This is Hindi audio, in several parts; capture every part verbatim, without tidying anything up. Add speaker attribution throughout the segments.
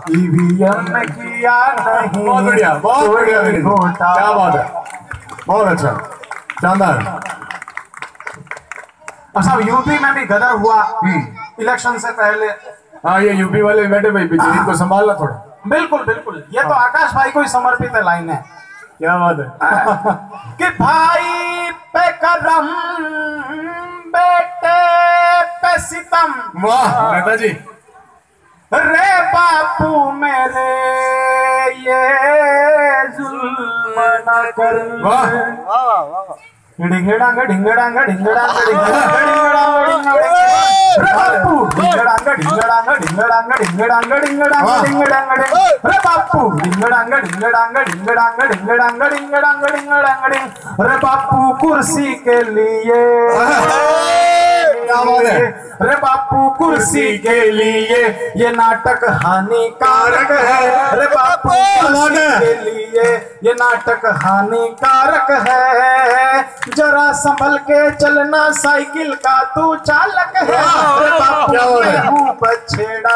Speaker 1: ईवीएम में किया नहीं।
Speaker 2: बहुत बढ़िया, बहुत बढ़िया, क्या बात है, बहुत अच्छा, शानदार।
Speaker 1: अच्छा, यूपी में भी गदर हुआ इलेक्शन से पहले।
Speaker 2: हाँ, ये यूपी वाले बैठे भाई पीछे, इनको संभालना थोड़ा।
Speaker 1: बिल्कुल बिल्कुल, ये तो आकाश भाई को ही समर्पित है लाइन है।
Speaker 2: क्या बात है
Speaker 1: कि भाई पे करम बेटे पे सितम।
Speaker 2: वाह नेताजी।
Speaker 1: रे बापू मेरे ये जुल्म न कर।
Speaker 2: वाह
Speaker 1: डिंगड़ांग डिंगड़ांग डिंगड़ांग डिंगड़ांग बापू डिंगड़ांग डिंगड़ांग डिंगड़ांग डिंगड़ांग डिंगड़ांग डिंगड़ांग रे बापू डिंगड़ांग डिंगड़ांग डिंगड़ांग डिंगड़ांग डिंगड़ांग डिंगड़ांग डिंग रे बापू कुर्सी के लिए। रे बापू कुर्सी के लिए ये नाटक हानिकारक है। रे बापू कुर्सी के लिए ये नाटक हानिकारक है। जरा संभल के चलना साइकिल का तू चालक है। रे बापू मैं हूँ बछड़ा।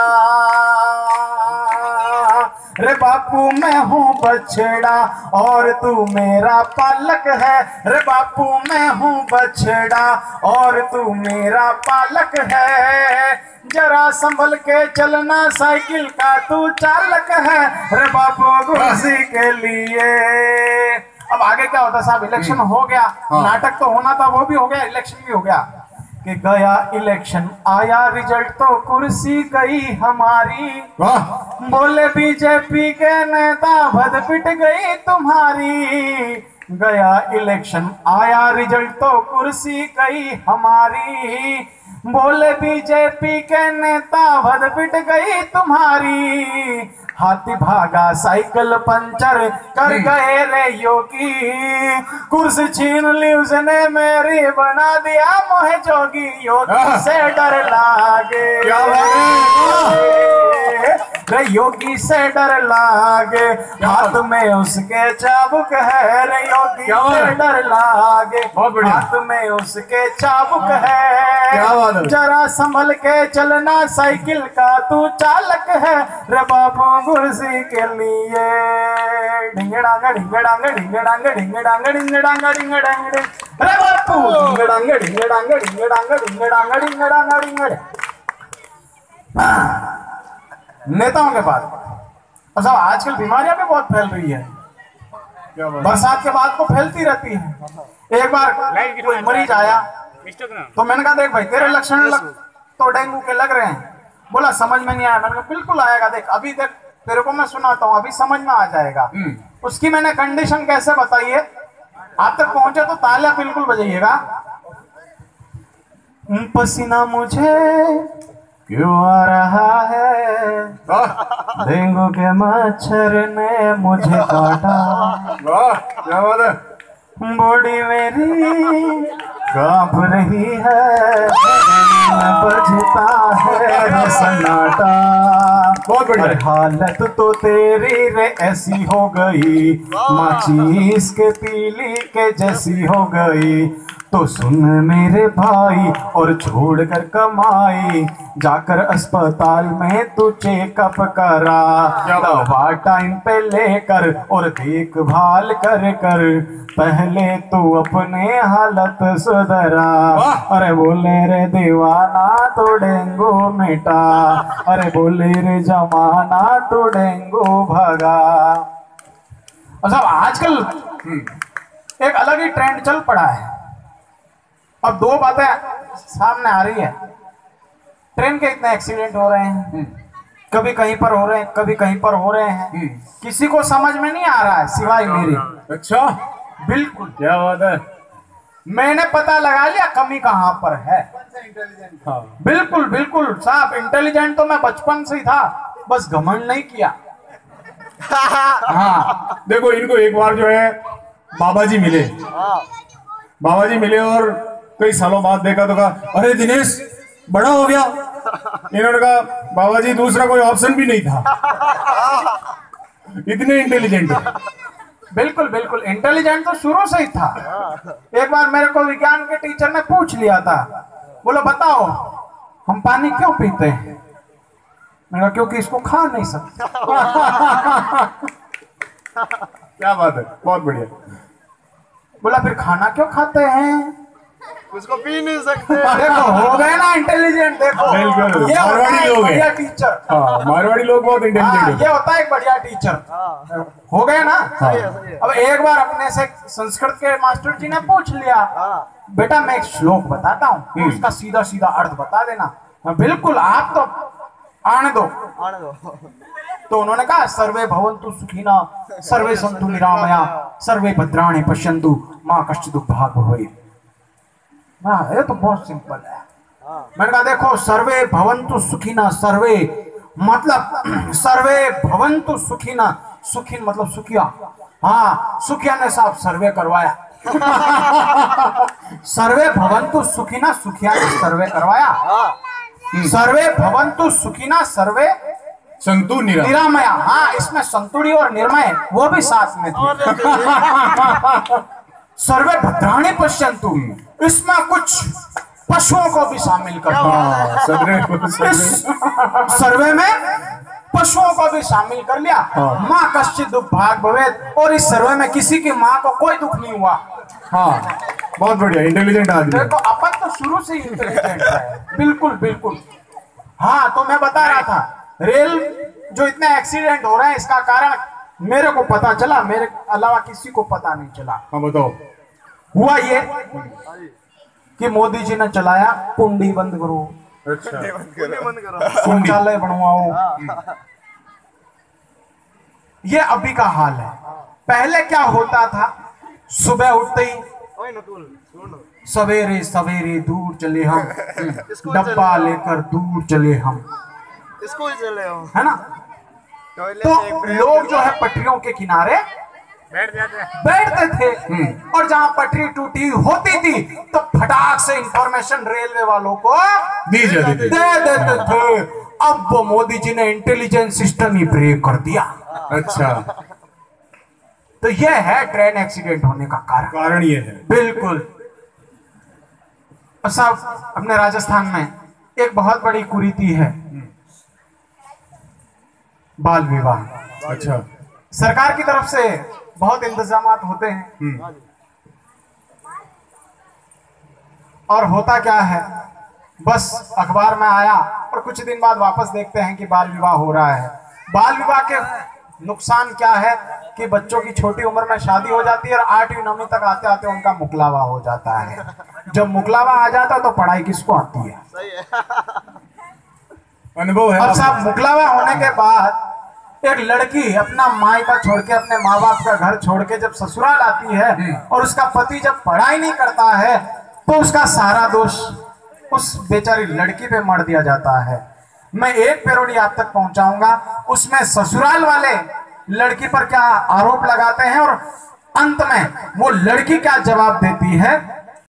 Speaker 1: रे बापू मैं हूँ बछड़ा और तू मेरा पालक है। रे बापू मैं हूँ बछड़ा और तू मेरा पालक है। जरा संभल के चलना साइकिल का तू चालक है। रे बापू कुर्सी के लिए। अब आगे क्या होता साहब, इलेक्शन हो गया,
Speaker 2: हाँ।
Speaker 1: नाटक तो होना था वो भी हो गया, इलेक्शन भी हो गया। कि गया इलेक्शन आया रिजल्ट तो कुर्सी गई हमारी।
Speaker 2: वाह
Speaker 1: बोले बीजेपी के नेता भद पिट गई तुम्हारी। गया इलेक्शन आया रिजल्ट तो कुर्सी गई हमारी। बोले बीजेपी के नेता भद पिट गई तुम्हारी। हाथी भागा साइकिल पंचर कर गए रे योगी। कुर्सी छीन ली उसने मेरी बना दिया मोहे जोगी। योगी से डर लागे।
Speaker 2: क्या बात है।
Speaker 1: रे योगी से डर लागे। हाथ में उसके चाबुक है। रे योगी से डर लागे। हाथ में उसके चाबुक है।
Speaker 2: क्या बात है।
Speaker 1: जरा संभल के चलना साइकिल का तू चालक है। रे बाबू कुर्सी के लिए। ढिंगड़ांग ढिंगड़ांग ढिंगड़ांग ढिंगड़ांग ढिंगड़ांग ढिंगड़ांग रे बापू ढिंगड़ांग ढिंगड़ांग ढिंगड़ांग ढिंगड़ांग ढिंगड़ांग ढिंगड़। नेताओं के बाद अच्छा, आजकल बीमारियां भी बहुत फैल रही है। बरसात के बाद तो फैलती रहती है। एक बार कोई मरीज आया तो मैंने कहा देख भाई तेरे लक्षण लग तो डेंगू के लग रहे हैं। बोला समझ में नहीं आया। मैंने कहा बिल्कुल आएगा, देख अभी देख तेरे को मैं सुनाता हूँ, अभी समझ में आ जाएगा। उसकी मैंने कंडीशन कैसे बताई है, आप तक पहुंचे तो तालियां बिल्कुल बजाइएगा। पसीना मुझे क्यों आ रहा है, डेंगू के मच्छर ने मुझे काटा।
Speaker 2: क्या बात है।
Speaker 1: बॉडी मेरी कांप रही है, बजता है सन्नाटा।
Speaker 2: बहुत बढ़िया।
Speaker 1: हालत तो तेरी रे ऐसी हो गई, माचिस के तीली के जैसी हो गई। तो सुन मेरे भाई और छोड़ कर कमाई, जाकर अस्पताल में तू चेकअप करा। दवा टाइम पे लेकर और देखभाल कर कर, पहले तू अपने हालत सुधरा। अरे बोले रे दीवाना तो डेंगू मिटा, अरे बोले रे जमाना तो डेंगू भगा। अच्छा आजकल एक अलग ही ट्रेंड चल पड़ा है। अब दो बातें सामने आ रही है। ट्रेन के इतने एक्सीडेंट हो रहे हैं, कभी कहीं पर हो रहे हैं, कभी कहीं पर हो रहे हैं, किसी को समझ में नहीं आ रहा है सिवाय मेरी।
Speaker 2: अच्छा
Speaker 1: बिल्कुल।
Speaker 2: क्या बात है।
Speaker 1: मैंने पता लगा लिया कमी कहां पर है।
Speaker 2: हाँ।
Speaker 1: बिल्कुल बिल्कुल साहब, इंटेलिजेंट तो मैं बचपन से ही था, बस घमंड नहीं किया।
Speaker 2: हाँ देखो इनको एक बार जो है बाबा जी मिले, बाबा जी मिले और कई सालों बाद देखा तो कहा अरे दिनेश बड़ा हो गया। इन्होंने कहा बाबा जी दूसरा कोई ऑप्शन भी नहीं था, इतने इंटेलिजेंट।
Speaker 1: बिल्कुल बिल्कुल इंटेलिजेंट तो शुरू से ही था। एक बार मेरे को विज्ञान के टीचर ने पूछ लिया था, बोलो बताओ हम पानी क्यों पीते हैं। मैंने कहा क्योंकि इसको खा नहीं सकते।
Speaker 2: क्या बात है, बहुत बढ़िया।
Speaker 1: बोला फिर खाना क्यों खाते हैं?
Speaker 3: उसको पी नहीं सकते।
Speaker 1: देखो हो गए ना इंटेलिजेंट। देखो
Speaker 2: बिल्कुल,
Speaker 1: ये होता
Speaker 2: मारवाड़ी
Speaker 1: है
Speaker 2: लोग हैं।
Speaker 1: बढ़िया टीचर।
Speaker 2: हाँ, मारवाड़ी लोग बहुत
Speaker 1: हाँ,
Speaker 2: इंटेलिजेंट
Speaker 1: ये
Speaker 2: है।
Speaker 1: होता है एक बढ़िया टीचर।
Speaker 3: हाँ,
Speaker 1: हो गए ना।
Speaker 3: सही है, सही है।
Speaker 1: अब एक बार अपने से संस्कृत के मास्टर जी ने पूछ लिया,
Speaker 3: हाँ,
Speaker 1: बेटा मैं एक श्लोक बताता हूँ, उसका सीधा सीधा अर्थ बता देना। हाँ, बिल्कुल, आप तो आने दो।
Speaker 3: आने दो।
Speaker 1: तो उन्होंने कहा सर्वे भवन्तु सुखिना सर्वे सन्तु निरामया सर्वे भद्राणि पश्यन्तु मां कश्चित् दुःखभाग् भवेत्। हाँ, ये तो बहुत सिंपल है।
Speaker 3: हाँ,
Speaker 1: मैंने कहा देखो सर्वे भवन्तु सुखिना, सर्वे मतलब सर्वे भवन्तु सुखिना, सुखिन मतलब सुखिया। हाँ, सुखिया ने साहब सर्वे करवाया। सर्वे भवन्तु सुखिना, सुखिया ने सर्वे करवाया।
Speaker 3: हाँ,
Speaker 1: सर्वे भवन्तु सुखिना सर्वे
Speaker 2: संतु निरा।
Speaker 1: निरामया। हाँ, इसमें संतुड़ी और निर्मय वो भी साथ में थे। सर्वे भद्राणि पश्यन्तु, इसमें कुछ पशुओं को भी शामिल कर दिया।
Speaker 2: हाँ, सर्वे
Speaker 1: इस सर्वे में पशुओं को भी शामिल कर लिया। माँ कश्चित् दुःखभाग् भवेत्, और इस सर्वे में किसी की माँ को कोई दुख नहीं हुआ।
Speaker 2: हाँ, बहुत बढ़िया, इंटेलिजेंट आदमी है।
Speaker 1: देखो अपन तो शुरू से ही इंटेलिजेंट है। बिल्कुल बिल्कुल। हाँ, तो मैं बता रहा था रेल जो इतने एक्सीडेंट हो रहे हैं इसका कारण मेरे को पता चला, मेरे अलावा किसी को पता नहीं चला।
Speaker 2: हाँ बताओ।
Speaker 1: हुआ ये कि मोदी जी ने चलाया कुंडी बंद करो,
Speaker 2: अच्छा,
Speaker 3: बंद करो।
Speaker 1: शौचालय बनवाओ। ये अभी का हाल है। पहले क्या होता था, सुबह उठते ही
Speaker 3: ओए नकुल, सुन।
Speaker 1: सवेरे सवेरे दूर चले हम,
Speaker 3: स्कूल
Speaker 1: डब्बा
Speaker 3: चले।
Speaker 1: लेकर दूर चले हम,
Speaker 3: स्कूल चले हो।
Speaker 1: है ना।
Speaker 3: टॉयलेट
Speaker 1: तो
Speaker 3: एक ब्रेक
Speaker 1: लोग जो है पटरियों के किनारे
Speaker 3: बैठ जाते हैं।
Speaker 1: बैठते थे, और जहां पटरी टूटी होती थी तो फटाक से इंफॉर्मेशन रेलवे वालों को
Speaker 2: दी जाती थी।
Speaker 1: दे देते थे। अब वो मोदी जी ने इंटेलिजेंस सिस्टम ही ब्रेक कर दिया।
Speaker 2: अच्छा,
Speaker 1: तो यह है ट्रेन एक्सीडेंट होने का कारण।
Speaker 2: कारण ये है।
Speaker 1: बिल्कुल। और साहब अपने राजस्थान में एक बहुत बड़ी कुरीति है, बाल विवाह।
Speaker 2: अच्छा,
Speaker 1: सरकार की तरफ से बहुत इंतजाम होते हैं,
Speaker 2: हम्म,
Speaker 1: और होता क्या है, बस अखबार में आया और कुछ दिन बाद वापस देखते हैं कि बाल विवाह हो रहा है। बाल विवाह के नुकसान क्या है कि बच्चों की छोटी उम्र में शादी हो जाती है और आठवीं नौवीं तक आते आते उनका मुकलावा हो जाता है। जब मुकलावा आ जाता है तो पढ़ाई किसको आती है?
Speaker 3: सही है।
Speaker 2: अनुभव है।
Speaker 1: अब साहब मुकलावा होने के बाद एक लड़की अपना मायका छोड़ के, अपने माँ बाप का घर छोड़ के जब ससुराल आती है और उसका पति जब पढ़ाई नहीं करता है तो उसका सारा दोष उस बेचारी लड़की पे मर दिया जाता है। मैं एक पैरोडी आप तक पहुंचाऊंगा, उसमें ससुराल वाले लड़की पर क्या आरोप लगाते हैं और अंत में वो लड़की क्या जवाब देती है